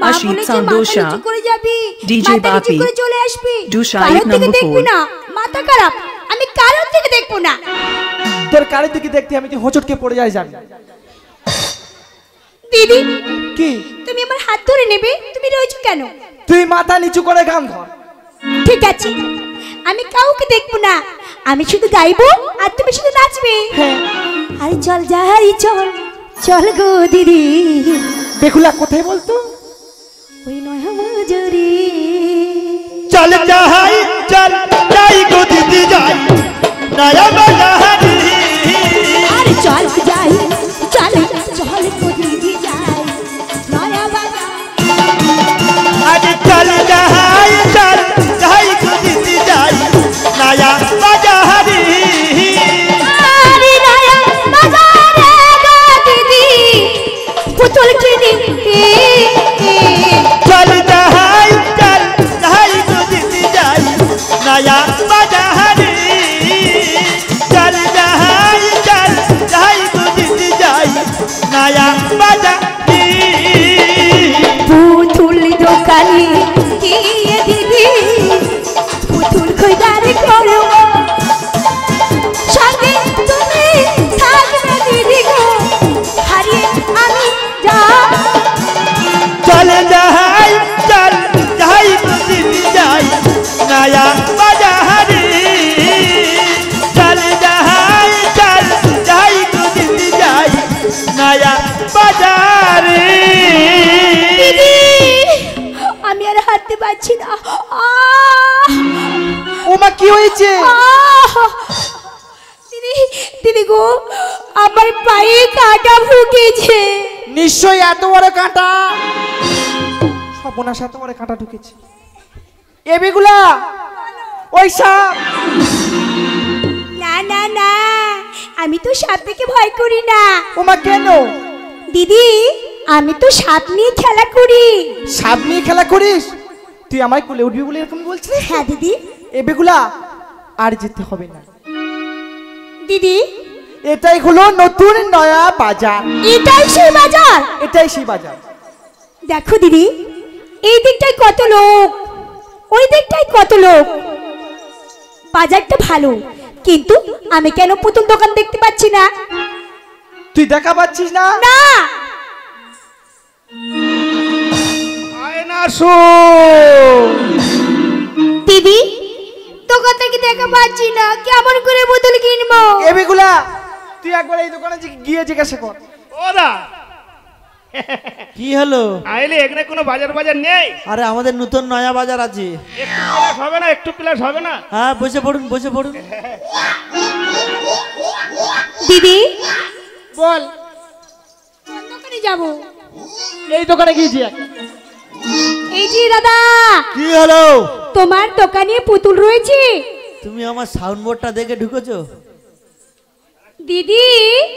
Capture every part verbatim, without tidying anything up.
Ashit Sandosha, D J Bapi, do Shahid number four. মাথা খারাপ, আমি কারোর দিকে দেখবো না। তোর কারোর দিকে দেখতে আমি তো হোঁচটকে পড়ে যাই জানি। দিদি কি তুমি আমার হাত ধরে নেবে? তুমি রয়েছো কেন? তুই মাথা নিচু করে গান ধর। ঠিক আছে, আমি কাউকে দেখবো না, আমি শুধু গাইবো আর তুমি শুধু নাচবে। হ্যাঁ আরে চল যাই চল চল গো দিদি। বেহুলা কোথায় বলতো? ওই নয় মজুরি। চল যাই চল যাই গো দিদি যাই নয়া বাজারি। আরে চল যাই চল চল গো দিদি যাই নয়া বাজার। আরে চল যাই চল যাই গো দিদি যাই নয়া বাজারি। আরে নয়া বাজারে গো দিদি পুতুল কিনি। চল যাই চল যাই গো দিদি যাই নয়া বাজারি। চল যাই চল যাই গো দিদি যাই নয়া বাজারি। পুতুল দোকানে গিয়ে দিদি পুতুল খোঁজার করবো, সঙ্গে তুমি থাকবে দিদি গো, হারিয়ে আমি যা। চল যাই চল যাই গো দিদি যাই নয়া বাজারি। চল যাই চল যাই গো দিদি যাই নয়া বাজারি। দিদি আমি আর হাঁটতে পারছি না। আহ! ওমা কি হয়েছে? আহ! দিদি দিদি গো আমার পায়ে কাঁটা ঢুকেছে। নিশ্চয়ই এত বড় কাঁটা। সর্বনাশ, এত বড় কাঁটা ঢুকেছে। এ বেগুলা ওই সাপ। না না না, আমি তো সাপ দেখে ভয় করি না। ওমা কেন? দিদি আমি তো সাপ নিয়ে খেলা করি। সাপ নিয়ে খেলা করিস? তুই আমায় কোলে উঠবি বলে এরকম বলছিস? হ্যাঁ দিদি। এ বেগুলা আর যেতে হবে না। দিদি এটাই হলো নতুন নয়া বাজার। এটাই সেই বাজার? এটাই সেই বাজার। দেখো দিদি এই দিকটায় কত লোক, ওই দিকটায় কত লোক। বাজারটা ভালো, কিন্তু আমি কেন পুতুল দোকান দেখতে পাচ্ছি না? তুই দেখা পাচ্ছিস না? না আয়না শো দিদি দোকান থেকে দেখা পাচ্ছি না, কেমন করে পুতুল কিনবো? এ বেগুলা তুই একবার এই দোকানে গিয়ে জিজ্ঞাসা কর। ওরা কি হলো? আইলে এখানে কোনো বাজার বাজার নেই? আরে আমাদের নতুন নয়া বাজার আছে। একটু প্লাস হবে না? একটু প্লাস হবে না? হ্যাঁ বসে পড়ুন বসে পড়ুন। দিদি বল। কোন দোকানে যাবো? এই দোকানে গিয়েছি। এই যে দাদা, কি হলো? তোমার দোকানে পুতুল রয়েছে? তুমি আমার সাউন্ড বোর্ডটা দেখে ঢুকেছো? দিদি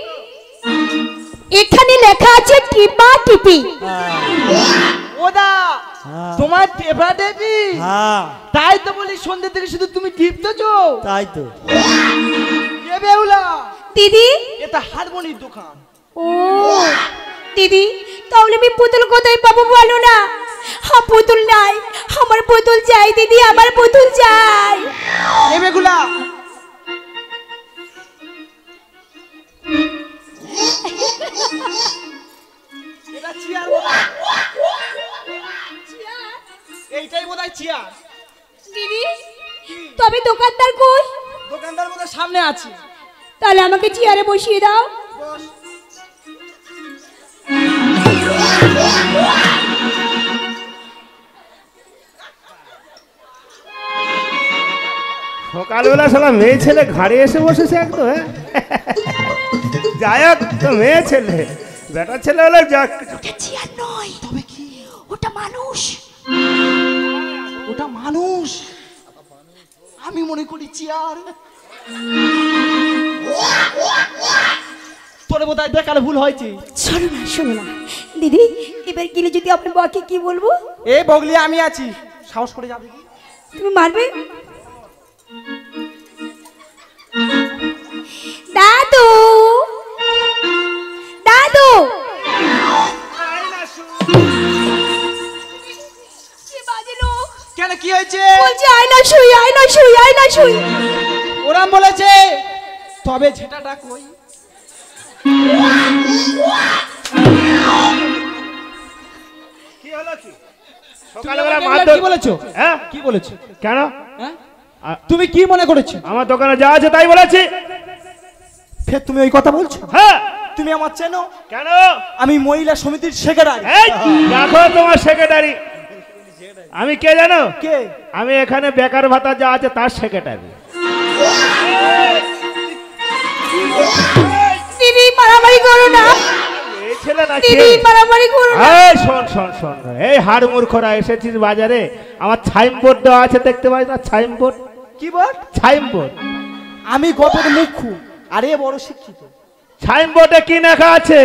এখানে লেখা আছে টিপা টিপি। ওদা হ্যাঁ। তোমার টেপা দেবি? হ্যাঁ তাই তো বলি সন্ধ্যে থেকে শুধু তুমি টিপতেছো। তাই তো। এ বেহুলা দিদি এটা হারমোনির দোকান। ও দিদি তাহলে আমি পুতুল কোথায় পাবো বলো না? হ্যাঁ পুতুল নাই, আমার পুতুল চাই দিদি, আমার পুতুল চাই। এ বেগুলা এটা চেয়ার বোধহয়। এইটাই বোধহয় চেয়ার। দিদি তবে দোকানদার কই? দোকানদার বোধহয় সামনে আছে। তাহলে আমাকে চেয়ারে বসিয়ে দাও। সকালবেলা সালা মেয়ে ছেলে ঘাড়ে এসে বসেছে একদম। যাই হোক তো মেয়ে ছেলে, বেটা ছেলে হলে যাক। ওটা চেয়ার নয়, তবে কি ওটা মানুষ। ওটা মানুষ, আমি মনে করি চেয়ার। তোরে বোধহয় দেখালে ভুল হয়েছে। শোনো না শোনো না দিদি, এবার গেলে যদি আপনার বাকে কি বলবো? এই বগলি আমি আছি, সাহস করে যাবে কি? তুমি মারবে? দাদু দাদু বলেছে? বলছে আয়না শুই আয়না শুই আয়না শুই। ওরাম বলেছে, তবে ঝেঁটাটা কই? কি হলো কি তুমি সকালবেলা আমাকে মারধর কি বলেছো? হ্যাঁ কি বলেছো? কেন হ্যাঁ? আ- তুমি কি মনে করেছো? আমার দোকানে যা আছে তাই বলেছি। ফের তুমি ওই কথা বলছো? হ্যাঁ তুমি আমার চেনো? কেন আমি মহিলা সমিতির সেক্রেটারি। এই দেখো তোমার সেক্রেটারি আমি কে জানো? কে? আমি এখানে বেকার ভাতা যা আছে তার সেক্রেটারি। দিদি মারামারি করো না, এই ছেলে না দিদি মারামারি করো না। এই শোন শোন শোন এই হাড় মূর্খরা এসেছিস বাজারে, আমার সাইনবোর্ড দেওয়া আছে দেখতে পাই না? সাইনবোর্ড কি বল? সাইনবোর্ড আমি গপের মুখ্যু, আরে বড় শিক্ষিত। সাইনবোর্ডে কি লেখা আছে?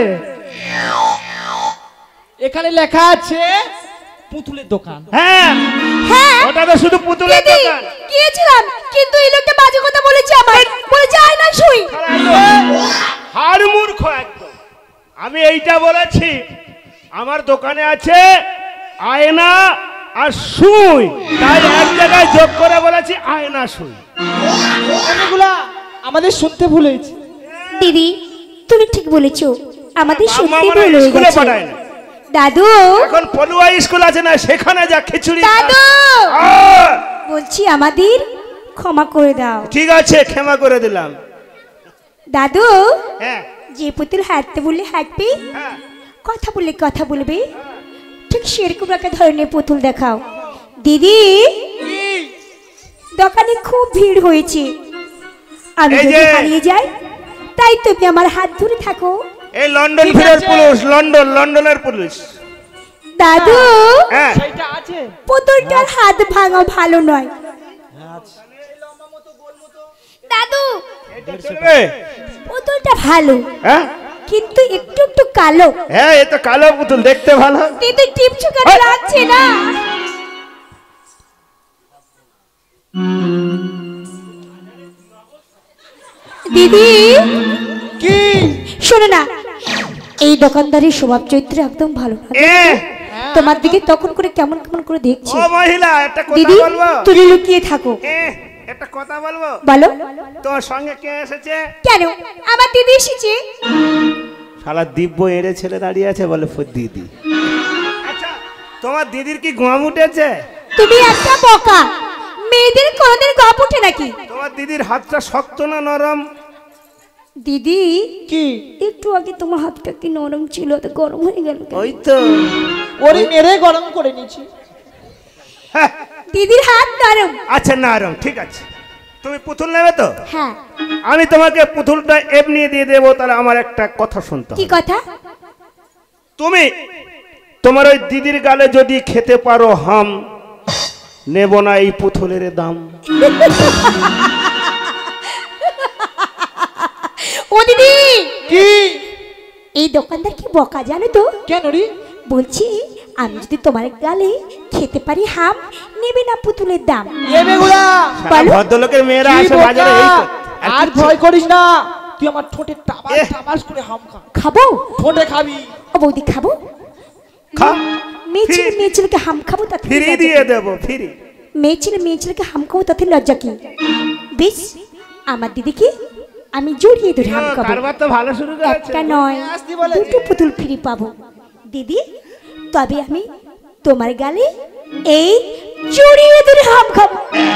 এখানে লেখা আছে পুতুলের দোকান। হ্যাঁ হ্যাঁ ওটা তো শুধু পুতুলের দিদি দোকান। গিয়েছিলাম, কিন্তু এই লোকটা বাজে কথা বলেছে আমার, বলেছে আয়না শুই। হাড় মূর্খ একদম। আমি এইটা বলেছি আমার দোকানে আছে আয়না আর সুই, তাই এক জায়গায় যোগ করে বলেছি আয়না সুই। এগুলা আমাদের শুনতে ভুল হয়েছে। দিদি তুমি ঠিক বলেছো, আমাদের বাবা সত্যি মা ভুল হয়ে স্কুলে গেছে। পাঠায় না। দাদু এখন পলুয়া স্কুল আছে না, সেখানে যা খিচুড়ি খা। দাদু আহ! বলছি আমাদের ক্ষমা করে দাও। ঠিক আছে ক্ষমা করে দিলাম। দাদু হ্যাঁ যে পুতুল হাঁটতে বললে হাঁটবে, হ্যাঁ কথা বললে কথা বলবে, ঠিক সেরকম একটা ধরনের পুতুল দেখাও। দিদি দোকানে খুব ভিড় হয়েছে, আমি এই যদি যে- হারিয়ে যাই তাই তুমি আমার হাত ধরে থাকো। এই লন্ডন ঠিক ফিরের আছে। পুলিশ, লন্ডন লন্ডনের পুলিশ। দাদু হ্যাঁ সেইটা আছে। পুতুলটার হাত ভাঙা ভালো নয়। দাদু এটা চলবে? পুতুলটা ভালো, হ্যাঁ কিন্তু একটু একটু কালো। হ্যাঁ এ তো কালো পুতুল, দেখতে ভালো। দিদি টিপ চুকাতে এই! লাগছে না। দিদি কি? শোনো না, এই দোকানদারের স্বভাব চরিত্র একদম ভালো না। এ তোমার দিকে তখন করে কেমন কেমন করে দেখছি। ও মহিলা একটা কথা দিদি বলবো? তুমি লুকিয়ে থাকো। এ একটা কথা বলবো? বলো। তোমার সঙ্গে কে এসেছে? কেন আমার দিদি এসেছে? শালা দিব্য এড়ে ছেলে দাঁড়িয়ে আছে, বলে ফো দিদি। আচ্ছা তোমার দিদির কি ঘুম উঠেছে? তুমি একটা বোকা, মেয়েদের কোনদিন গপ ওঠে নাকি? তোমার দিদির হাতটা শক্ত না নরম? দিদি কি? একটু আগে তোমার হাতটা কি নরম ছিল, তো গরম হয়ে গেল কেন? ওই তো ওরে মেরে গরম করে নিয়েছি। হ্যাঁ, দিদির হাত নরম। আচ্ছা নরম, ঠিক আছে। তুমি পুতুল নেবে তো? হ্যাঁ আমি তোমাকে পুতুলটা এমনি দিয়ে দেবো, তাহলে আমার একটা কথা শুনতে কি হবে। কথা? তুমি তোমার ওই দিদির গালে যদি খেতে পারো হাম, নেব না এই পুতুলের দাম। ও দিদি কি? এই দোকানদার কি বকা জানো তো? কেন রে? বলছি আমি যদি তোমার গালে খেতে পারি হাম, নেবে না পুতুলের দাম। এ বেগুলা সারা বলো। ভদ্রলোকের মেয়েরা কি আসে বোকা? বাজারে এই তো। আর আর কিচ্ছু- ভয় করিস না, তুই আমার ঠোঁটে টাবাস এহ। টাবাস করে হাম খা। খাবো? ঠোঁটে খাবি। ও বৌদি খাবো? খা, মেয়ে ছেলে ফ্রি- মেয়ে ছেলেকে হাম খাবো, তাতে ফ্রি লজ্জা দিয়ে কি? দেবো, ফ্রি। মেয়ে ছেলে মেয়ে ছেলেকে হাম খাবো, তাতে লজ্জা কি? বেশ, আমার দিদিকে আমি জড়িয়ে ধরে হাম খাবো। কারবার তো ভালো শুরু করেছে। একটা নয় আসতে বলেছে। দুটো পুতুল ফ্রি পাবো। দিদি তবে আমি তোমার গালে এই জড়িয়ে ধরে হাম খাবো।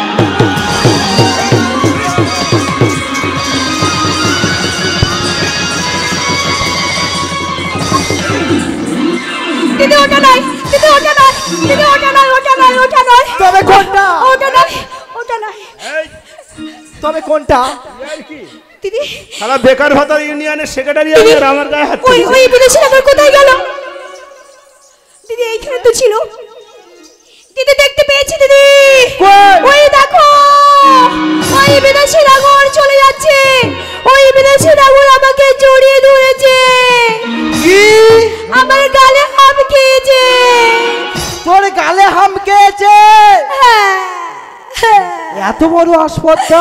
দিদি ওটা নয়, দিদি ওটা নয়, দিদি ওটা নয়, ওটা নয়, ওটা নয়, তবে কোনটা? ওটা নয়, ওটা নয়। এই, তবে কোনটা? আর কি? দিদি সারা বেকার ভাতা ইউনিয়নের সেক্রেটারি আমি আর আমার গায়ে হাত ওই তুলছে। ওই বিদেশি নগর কোথায় গেল? দিদি এইখানে তো ছিল। দিদি দেখতে পেয়েছি দিদি, কই? ওই দেখো ওই বিদেশি নগর চলে যাচ্ছে। ওই বিদেশি নগর আমাকে জড়িয়ে ধরেছে, কি? আমার গালে হাম খেয়েছে। তোর গালে হাম খেয়েছে? হ্যাঁ, হ্যাঁ, এত বড় আসপত্তা?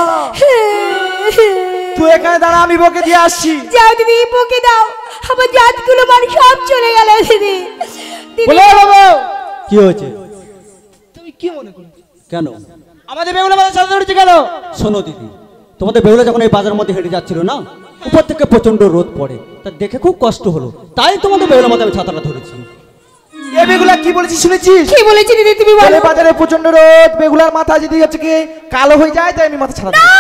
তুই এখানে দাঁড়া, আমি বকে দিয়ে আসছি। যাও দিদি বকে দাও, আমার জাতগুলো মান সব চলে গেল দিদি। দিদি বলে বাবু, কি হয়েছে? তুমি কি মনে করো? কেন আমাদের বেগুলা বাজার ছাতা ধরেছে কেন? শোনো দিদি, তোমাদের বেহুলা যখন এই বাজারের মধ্যে হেঁটে যাচ্ছিল না, উপর থেকে প্রচন্ড রোদ পড়ে, তা দেখে খুব কষ্ট হলো, তাই তোমাদের বেহুলার মধ্যে আমি ছাতাটা ধরেছি। এ বেগুলা কি বলেছিস শুনেছিস? কি বলেছি দিদি তুমি বলো? বলে বাজারে প্রচন্ড রোদ, বেগুলার মাথা যদি হচ্ছে কি কালো হয়ে যায় তাই আমি মাথা ছাড়া দিই।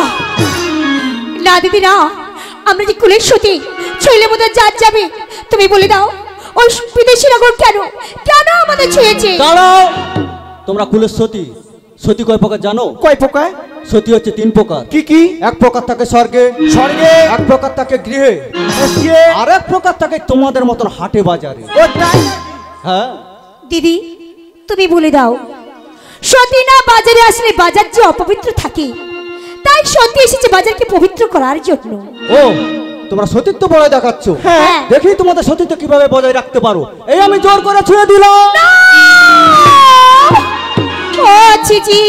না দিদি না, আমরা যে কুলের সতী, ছুঁইলে বোধহয় জাত যাবে। তুমি বলে দাও ওই বিদেশি নগর কেন কেন আমাদের ছুঁয়েছে? দাঁড়াও, তোমরা কুলের সতী, সতী কয় প্রকার জানো? কয় প্রকার? সতী হচ্ছে তিন প্রকার। কি কি? এক প্রকার থাকে স্বর্গে, স্বর্গে। এক প্রকার থাকে গৃহে, গৃহে। আর এক প্রকার থাকে তোমাদের মতন হাটে বাজারে। ও তাই? হ্যাঁ দিদি তুমি বলে দাও, সতী না বাজারে আসলে বাজার যে অপবিত্র থাকে, তাই সতী এসেছে বাজারকে পবিত্র করার জন্য। ও, তোমরা সতীত্ব বজায় দেখাচ্ছ। হ্যাঁ। দেখি তোমাদের সতীত্ব কিভাবে বজায় রাখতে পারো। এই আমি জোর করে ছুঁয়ে দিলাম। ও চিচি,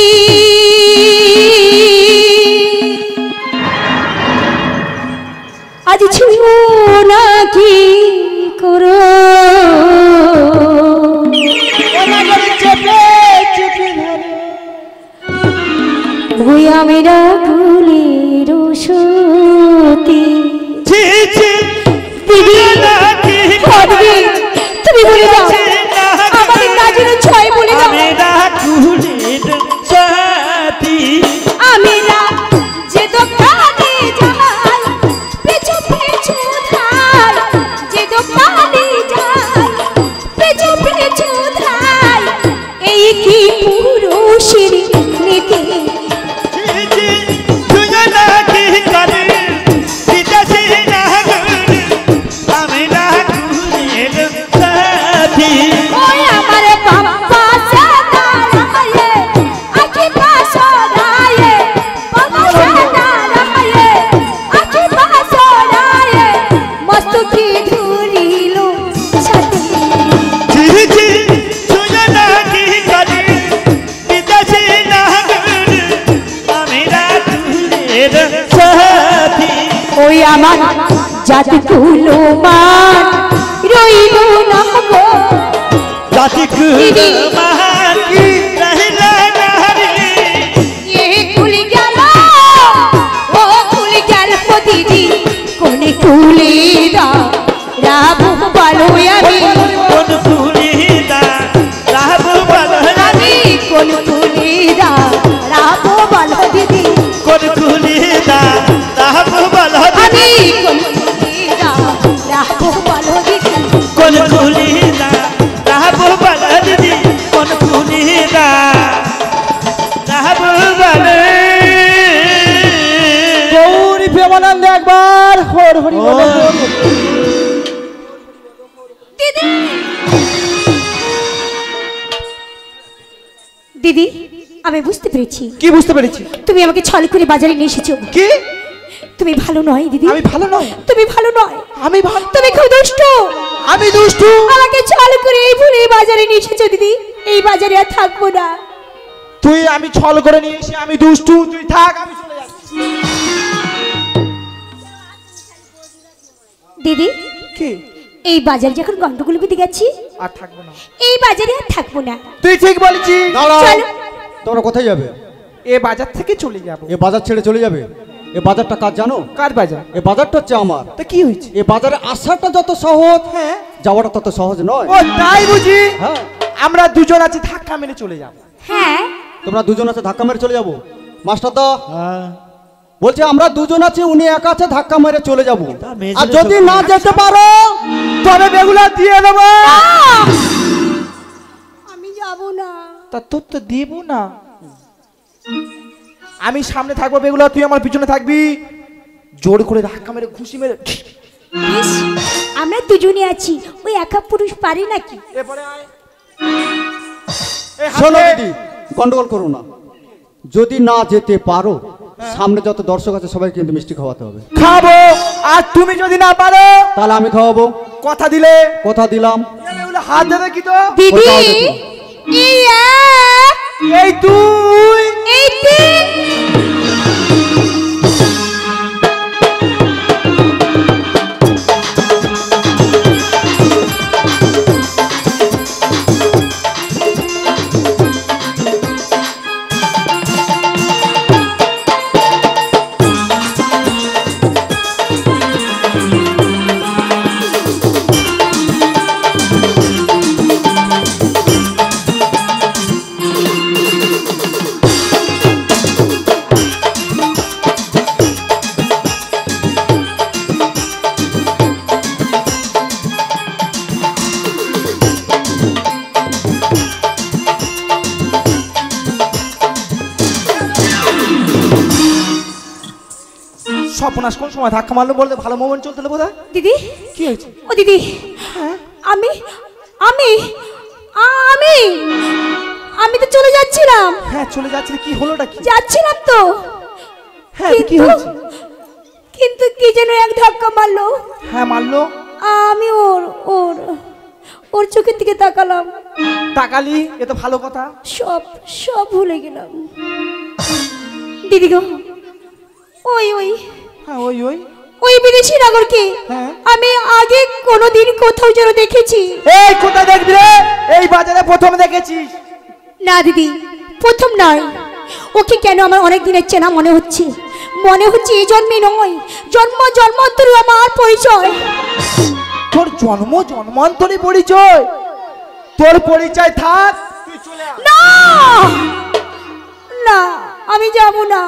আজ ছুঁয়ো না কি করো, ভুইয়া মেরা গুলির সতী। দিদি ও দিদি তুমি বলে দাও, আমাদের নাজিরের ছয় বলে দাও। আমিরা যে দোকানে যাই পিছু পিছু ধাই, যে দোকানে যাই পিছু পিছু ধাই, এই কি পুরুষের নীতি? ওই আমার বাবা সাদারায়ে আকি পাশরায়ে, বাবা সাদারায়ে আকি পাশরায়ে, মস্ত কি ধরিলো সাথী। ওই আমার জাতি কুলো মান রইল না গো, জাতি দিদি মান কি রহিলা না রে। এ কুলি গেল ও কুলি গেল ও দিদি, কোন কুলি দা রাবু বলো আমি, কোন কুলিদা রাবু বলো আমি কোন কুলি দা রাবু বলো দিদি, কোন কুলিদা রাবু বলো আমি কোন কুলি দা রাবু বলো দিদি, কোন কুলিদা রাবু বলো দিদি, কোন কুলিদা রাবু বলো। গৌরী প্রেমানন্দ একবার হর হরি বলে। দিদি দিদি আমি বুঝতে পেরেছি কি বুঝতে পেরেছি? তুমি আমাকে ছল করে বাজারে নিয়ে এসেছো। কি? তুমি ভালো নয় দিদি, আমি ভালো নই। তুমি ভালো নয়, আমি ভালো। তুমি খুব দুষ্ট। আমি দুষ্টু? আমাকে ছল করে এই ভুলে এই বাজারে নিয়ে এসেছো দিদি, এই বাজারে আর থাকবো না। তুই আমি ছল করে নিয়ে এসে আমি দুষ্টু, তুই থাক, আমি চলে যাচ্ছি। দিদি কি? এই বাজারে যখন গন্ডগোল বেঁধে গেছি, আর থাকবো না। এই বাজারে আর থাকবো না। তুই ঠিক বলেছিস। দাঁড়াও, চলো। তোমরা কোথায় যাবে? এ বাজার থেকে চলে যাবো। এ বাজার ছেড়ে চলে যাবে? এ বাজারটা কাজ জানো? কার বাজার? এ বাজারটা হচ্ছে আমার। তা কি হয়েছে? এ বাজারে আসাটা যত সহজ, হ্যাঁ। যাওয়াটা তত সহজ নয়। ও তাই বুঝি? হ্যাঁ। আমরা দুজন আছি, ধাক্কা মেরে চলে যাবো। হ্যাঁ তোমরা দুজন আছে ধাক্কা মেরে চলে যাবো? মাস্টার দা বলছে আমরা দুজন আছি, উনি একা আছে, ধাক্কা মেরে চলে যাবো। আর যদি না যেতে পারো তবে বেগুলা দিয়ে দেবো। আমি যাব না। তা তোর তো দিব না। আমি সামনে থাকবো বেগুলা, তুই আমার পিছনে থাকবি। জোর করে ধাক্কা মেরে ঘুষি মেরে বেশ, আমরা দুজনে আছি, ওই একা পুরুষ পারে নাকি? এরপরে আয়। এই হাতে- শোনো দিদি, গন্ডগোল করো না। যদি না যেতে পারো, সামনে যত দর্শক আছে সবাই কিন্তু মিষ্টি খাওয়াতে হবে। খাবো। আর তুমি যদি না পারো তাহলে আমি খাওয়াবো। কথা দিলে। কথা দিলাম। এ বেগুলা হাত দেবে কি তো? দিদি ওই যাও দেখি। এই এক, এই তুই এই তিন। সর্বনাশ, কোন সময় ধাক্কা মারলো বলতে ভালো মোমেন্ট চলতে বোধ হয়। দিদি কি হয়েছে? ও দিদি, আমি আমি আমি আমি তো চলে যাচ্ছিলাম। হ্যাঁ চলে যাচ্ছিলে, কি হলোটা কি? যাচ্ছিলাম তো, হ্যাঁ কি কিন্তু হয়েছে? কিন্তু কি যেন এক ধাক্কা মারলো। হ্যাঁ মারলো। আমি ওর ওর ওর চোখের দিকে তাকালাম, তাকালি, এ তো ভালো কথা। সব সব ভুলে গেলাম। দিদি গো, ওই ওই হ্যাঁ ওই ওই ওই বিদেশি নাগরকে হ্যাঁ। আমি আগে কোনোদিন কোথাও যেন দেখেছি। এই কোথায় দেখবি রে? এই বাজারে প্রথম দেখেছিস? না দিদি, প্রথম নয়। ওকে কেন আমার অনেক দিনের চেনা মনে হচ্ছে, মনে হচ্ছে এই জন্মে নয়, জন্ম জন্মান্তরে আমার পরিচয়। তোর জন্ম জন্মান্তরে পরিচয়? তোর পরিচয় থাক, তুই চলে আয়। না না, আমি যাব না।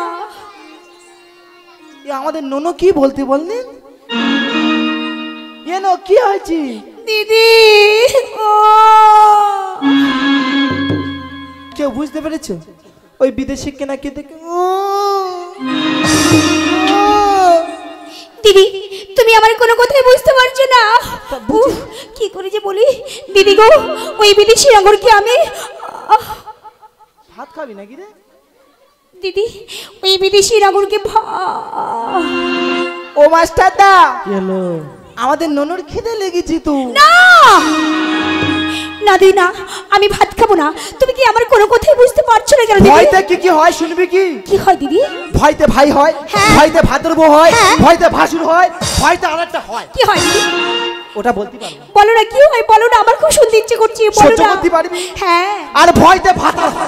এ আমাদের ননু কি বলতে বললেন? এ নো কি হয়েছে? দিদি ও কেউ বুঝতে পেরেছে? ওই বিদেশি কেনা কে দেখে ও দিদি, তুমি আমার কোনো কথাই বুঝতে পারছো না। উফ, কি করে যে বলি। দিদি গো, ওই বিদেশি নাগরকে আমি আহ, ভাত খাবি নাকি রে? দিদি ওই বিদেশি নাগরকে ভা- ও মাস্টারদা, কি হলো? আমাদের ননুর খিদে লেগেছি তো। না না দিদি না, আমি ভাত খাবো না। তুমি কি আমার কোনো কথাই বুঝতে পারছো না কেন দিদি? ভয়তে কি কি হয় শুনবি কি? কি হয় দিদি? ভয়তে ভাই হয়, হ্যাঁ। ভয়তে ভাদ্রব হয়, হ্যাঁ। ভয়তে ভাসুর হয়, ভয়তে আরেকটা হয়। কি হয় দিদি? ওটা বলতে পারবো না। বলো না কি হয়, বলো না, আমার খুব শুনতে ইচ্ছে করছে, বলো সহ্য না। করতে পারবি? হ্যাঁ। আর ভয়তে ভাতা হয়।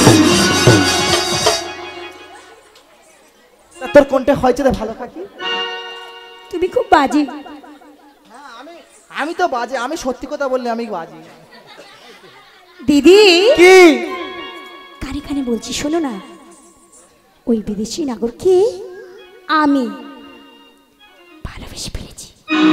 তা তোর কোনটা হয়েছে রে ভালো কাকি? তুমি খুব বাজে। আমি আমি তো বাজে, আমি সত্যি কথা বললে আমি বাজে। দিদি কি? কানে কানে বলছি, শোনো না। ওই বিদেশি নাগরকে আমি ভালোবেসে ফেলেছি।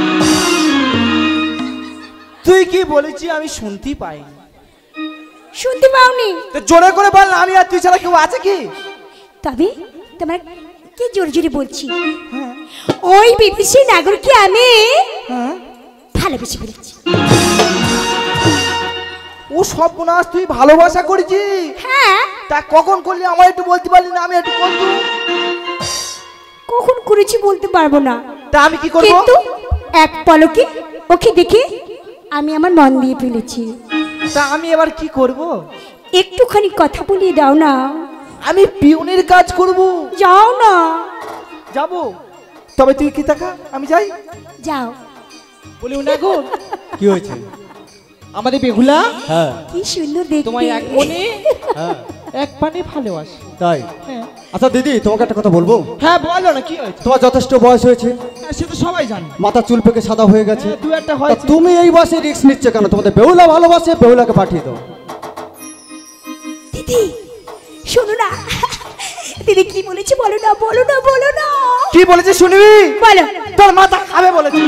তুই কি বলেছি আমি শুনতেই পাইনি। শুনতে পাওনি? তো জোরে করে বল না, আমি আর তুই ছাড়া কেউ আছে কি? তবে তোমার কি জোরে জোরে বলছি, ওই বিদেশি নাগরকে আমি হ্যাঁ। ভালোবেসে ফেলেছি। ও সব গুণাস তুই ভালোবাসা করেছি? হ্যাঁ। তা কখন করলি আমার একটু বলতে পারলি না? আমি একটু করবো। কখন করেছি বলতে পারবো না, তা আমি কি করবো? কিন্তু এক পলকে ওকে দেখে আমি আমার মন দিয়ে ফেলেছি। তা আমি এবার কি করব? একটুখানি কথা বলিয়ে দাও না। আমি পিউনের কাজ করব। যাও না। যাব, তবে তুই কি টাকা আমি যাই? যাও। বলি না গো, কি হয়েছে? আমাদের বেহুলা হ্যাঁ কি সুন্দর দেখতে। তোমায় এক মনে হ্যাঁ এক পানে ভালোবাসি। তাই? হ্যাঁ আচ্ছা দিদি, তোমাকে একটা কথা বলবো। হ্যাঁ বলো না, কি হয়েছে? তোমার যথেষ্ট বয়স হয়েছে, হ্যাঁ, সে তো সবাই জানে। মাথা চুল পেকে সাদা হয়ে গেছে। হ্যাঁ, দু একটা তা হয়েছে। তুমি এই বয়সে রিস্ক নিচ্ছে কেন? তোমাদের বেহুলা ভালোবাসে, বেহুলাকে পাঠিয়ে দাও। দিদি শোনো না, দিদি কি বলেছে বলো না, বলো না, বলো না। কি বলেছে শুনবি? বলো। তোর মাথা খাবে বলেছে।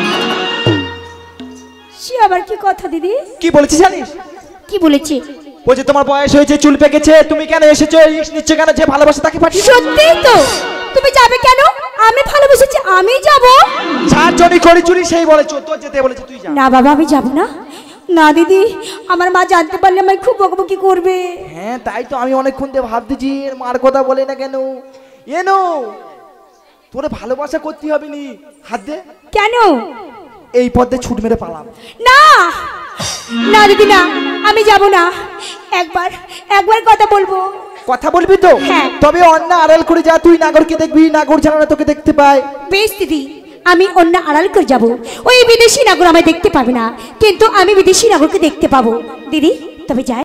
সে আবার কি কথা দিদি? কি বলেছে জানিস? কি বলেছে? বলছে তোমার বয়স হয়েছে, চুল পেকেছে, তুমি কেন এসেছো, রিস্ক নিচ্ছে কেন? যে ভালোবাসে তাকে পাঠিয়ে দাও। সত্যিই তো। তুমি যাবে কেন? আমি ভালোবেসেছি, আমি যাব। ছাড় জনি করি চুরি সেই বলেছো, তোর যেতে বলেছে তুই যা। না বাবা, আমি যাব না। না দিদি, আমার মা জানতে পারলে আমায় খুব বকবকি করবে। হ্যাঁ তাই তো আমি অনেকক্ষণ দিয়ে ভাবতেছি এর মার কথা বলে না কেন। এনো তোরে ভালোবাসা করতে হবে নি, হাত দে। কেন? এই পথে ছুট মেরে পালাম। না না দিদি না, আমি যাব না। একবার একবার কথা বলবো। কথা বলবি তো? হ্যাঁ। তবে অন্য আড়াল করে যা, তুই নাগরকে দেখবি, নাগর জানা না তোকে দেখতে পায়। বেশ দিদি, আমি অন্য আড়াল করে যাব। ওই বিদেশি নাগর আমায় দেখতে পাবে না, কিন্তু আমি বিদেশি নাগরকে দেখতে পাবো। দিদি তবে যাই।